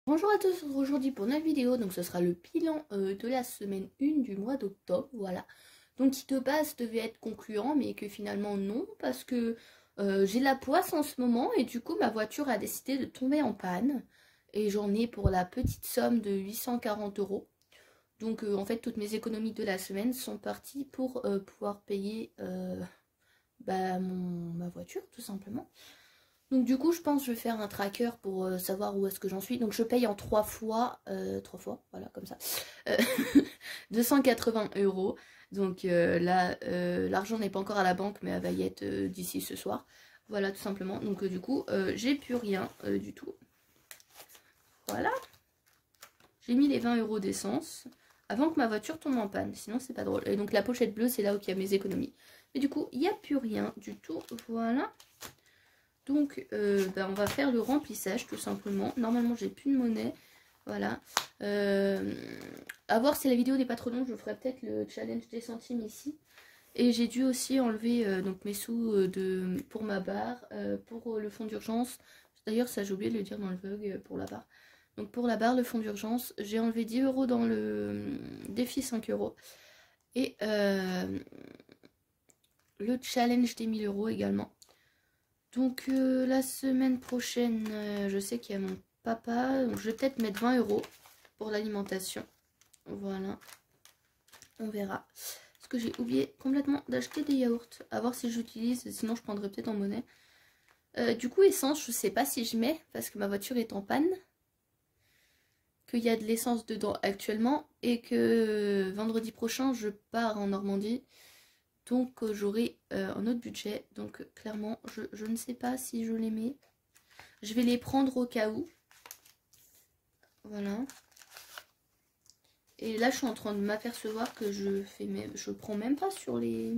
Bonjour à tous, aujourd'hui pour notre vidéo, donc ce sera le bilan de la semaine 1 du mois d'octobre, voilà. Donc qui de base devait être concluant, mais que finalement non, parce que j'ai la poisse en ce moment, et du coup ma voiture a décidé de tomber en panne, et j'en ai pour la petite somme de 840 euros. Donc en fait toutes mes économies de la semaine sont parties pour pouvoir payer ma voiture tout simplement. Donc du coup je pense que je vais faire un tracker pour savoir où est-ce que j'en suis. Donc je paye en 3 fois, voilà comme ça, euh, 280 euros. Donc là l'argent n'est pas encore à la banque mais elle va y être d'ici ce soir. Voilà tout simplement. Donc du coup j'ai plus rien du tout. Voilà. J'ai mis les 20 euros d'essence avant que ma voiture tombe en panne. Sinon c'est pas drôle. Et donc la pochette bleue c'est là où il y a mes économies. Mais du coup il n'y a plus rien du tout. Voilà. Donc on va faire le remplissage tout simplement. Normalement j'ai plus de monnaie. Voilà. À voir si la vidéo n'est pas trop longue, je ferai peut-être le challenge des centimes ici. Et j'ai dû aussi enlever donc mes sous pour ma barre, pour le fonds d'urgence. D'ailleurs ça j'ai oublié de le dire dans le vlog pour la barre. Donc pour la barre, le fonds d'urgence, j'ai enlevé 10 euros dans le défi 5 euros. Et le challenge des 1000 euros également. Donc la semaine prochaine, je sais qu'il y a mon papa, donc je vais peut-être mettre 20 euros pour l'alimentation. Voilà, on verra. Parce que j'ai oublié complètement d'acheter des yaourts, à voir si j'utilise, sinon je prendrai peut-être en monnaie. Du coup essence, je sais pas si je mets, parce que ma voiture est en panne. Qu'il y a de l'essence dedans actuellement, et que vendredi prochain je pars en Normandie. Donc j'aurai un autre budget. Donc clairement je ne sais pas si je les mets. Je vais les prendre au cas où. Voilà. Et là je suis en train de m'apercevoir que je prends même pas sur les...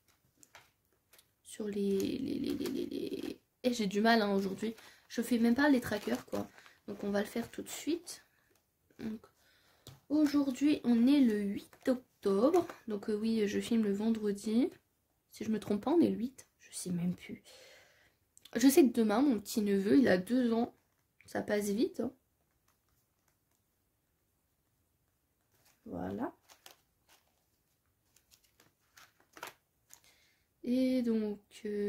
Et j'ai du mal hein, aujourd'hui. Je fais même pas les trackers quoi. Donc on va le faire tout de suite. Donc aujourd'hui on est le 8 octobre. Donc oui je filme le vendredi. Si je me trompe pas on est le 8. Je sais même plus. Je sais que demain mon petit neveu il a 2 ans. Ça passe vite hein. Voilà. Et donc...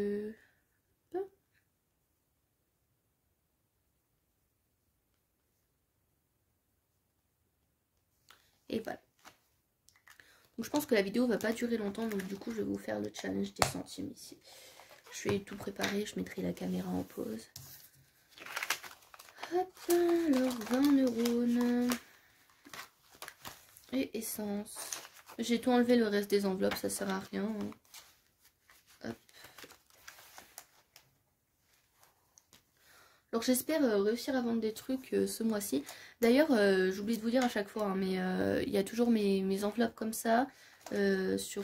et voilà. Donc je pense que la vidéo va pas durer longtemps. Donc du coup je vais vous faire le challenge des centimes ici. Je vais tout préparer. Je mettrai la caméra en pause. Hop, alors 20 neurones. Et essence. J'ai tout enlevé le reste des enveloppes. Ça sert à rien. Hop. Alors j'espère réussir à vendre des trucs ce mois-ci. D'ailleurs, j'oublie de vous dire à chaque fois, hein, mais il y a toujours mes enveloppes comme ça sur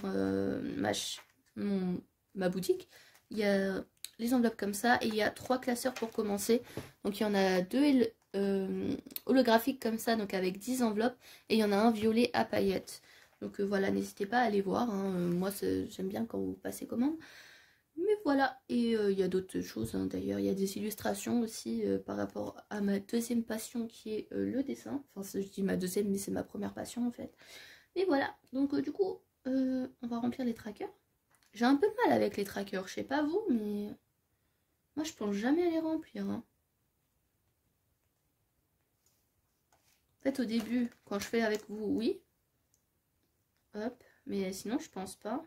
ma boutique. Il y a les enveloppes comme ça et il y a 3 classeurs pour commencer. Donc il y en a 2 holographiques comme ça, donc avec 10 enveloppes. Et il y en a un violet à paillettes. Donc voilà, n'hésitez pas à aller voir. Hein. Moi, j'aime bien quand vous passez commande. Mais voilà, et il y a d'autres choses hein, d'ailleurs, il y a des illustrations aussi par rapport à ma deuxième passion qui est le dessin. Enfin je dis ma deuxième mais c'est ma première passion en fait. Mais voilà, donc du coup on va remplir les trackers. J'ai un peu de mal avec les trackers, je sais pas vous mais moi je pense jamais à les remplir. Hein. En fait au début quand je fais avec vous oui, hop, mais sinon je pense pas.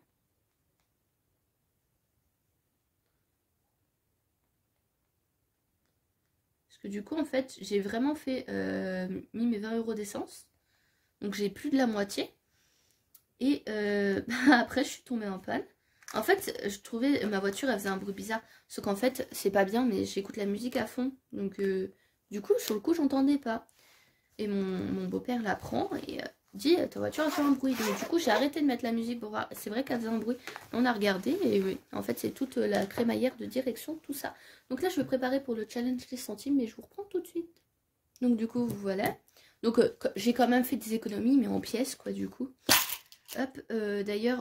Parce que du coup, en fait, j'ai vraiment mis mes 20 euros d'essence. Donc j'ai plus de la moitié. Et après, je suis tombée en panne. En fait, je trouvais ma voiture, elle faisait un bruit bizarre. Sauf qu'en fait, c'est pas bien, mais j'écoute la musique à fond. Donc du coup, sur le coup, j'entendais pas. Et mon beau-père la prend et dit ta voiture a fait un bruit. Donc du coup, j'ai arrêté de mettre la musique pour voir. C'est vrai qu'elle faisait un bruit. On a regardé et oui, en fait, c'est toute la crémaillère de direction, tout ça. Donc là, je vais préparer pour le challenge des centimes, mais je vous reprends tout de suite. Donc du coup, voilà. Donc j'ai quand même fait des économies, mais en pièces, quoi, du coup. Hop, d'ailleurs,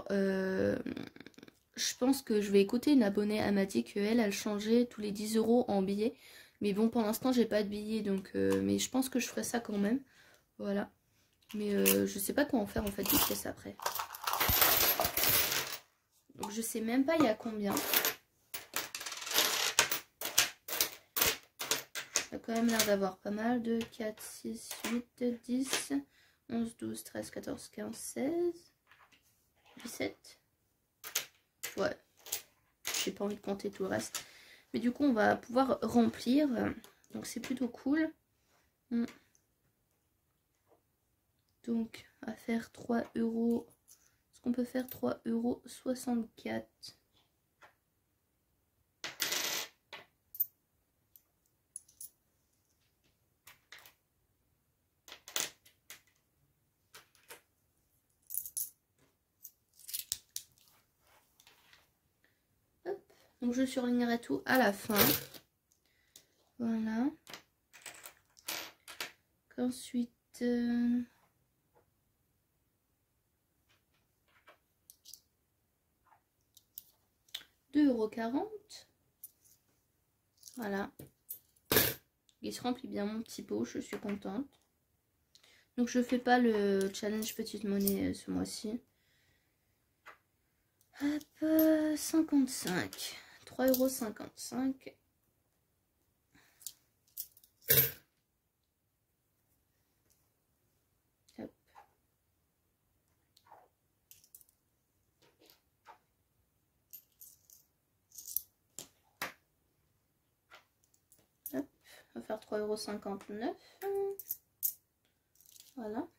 je pense que je vais écouter une abonnée. Elle m'a dit qu'elle changeait tous les 10 euros en billets. Mais bon, pour l'instant, j'ai pas de billets, donc mais je pense que je ferai ça quand même. Voilà. Mais je sais pas quoi en faire en fait des pièces après. Donc je sais même pas il y a combien. Il y a quand même l'air d'avoir pas mal. 2, 4, 6, 8, 10, 11, 12, 13, 14, 15, 16, 17. Ouais. J'ai pas envie de compter tout le reste. Mais du coup, on va pouvoir remplir. Donc c'est plutôt cool. Donc, à faire 3 euros. Est-ce qu'on peut faire 3,64 €? Hop. Donc, je surlignerai tout à la fin. Voilà. Ensuite... 2,40 €. Voilà. Il se remplit bien mon petit pot, je suis contente. Donc je fais pas le challenge petite monnaie ce mois-ci. Hop, 55. 3,55 €. Hop. Hop, on va faire 3,59 €. Voilà.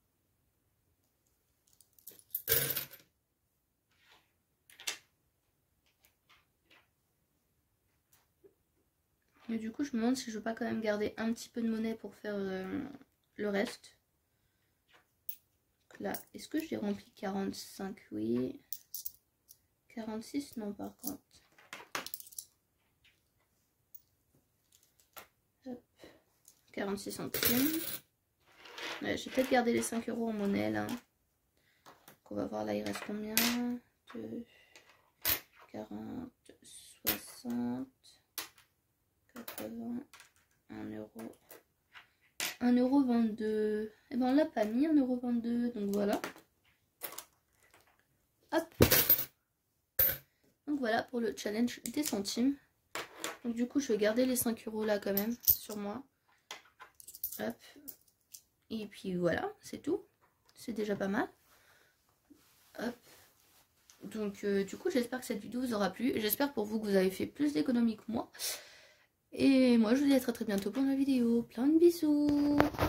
Et du coup, je me demande si je veux pas quand même garder un petit peu de monnaie pour faire le reste. Donc là, est-ce que j'ai rempli 45? Oui. 46? Non, par contre. Hop. 46 centimes. Ouais, j'ai peut-être gardé les 5 € en monnaie là. Donc on va voir là, il reste combien? 2, 40, 60, 80, 1 €. 1,22 €. Et ben on l'a pas mis 1,22 €. Donc voilà. Hop. Donc voilà pour le challenge des centimes. Donc du coup je vais garder les 5 € là quand même sur moi. Hop. Et puis voilà, c'est tout. C'est déjà pas mal. Hop. Donc du coup j'espère que cette vidéo vous aura plu. J'espère pour vous que vous avez fait plus d'économies que moi. Et moi je vous dis à très bientôt pour une vidéo. Plein de bisous.